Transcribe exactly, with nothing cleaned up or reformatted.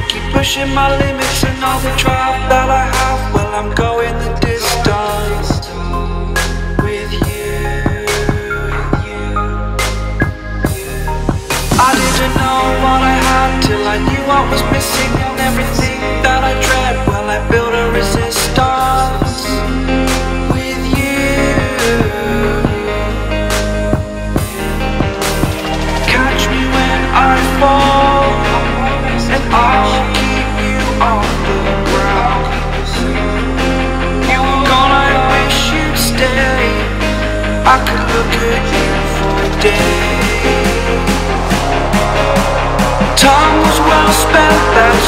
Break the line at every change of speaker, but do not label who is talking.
keep pushing my limits and all the drive that I have. Well, I'm going the distance with you. I didn't know what I had till I knew what was missing, and everything that I dread, well, I built a resistance with you. Catch me when I fall, and I'll keep you on the ground. You were gone, I wish you'd stay. I could look at you for days. Time was well spent, that's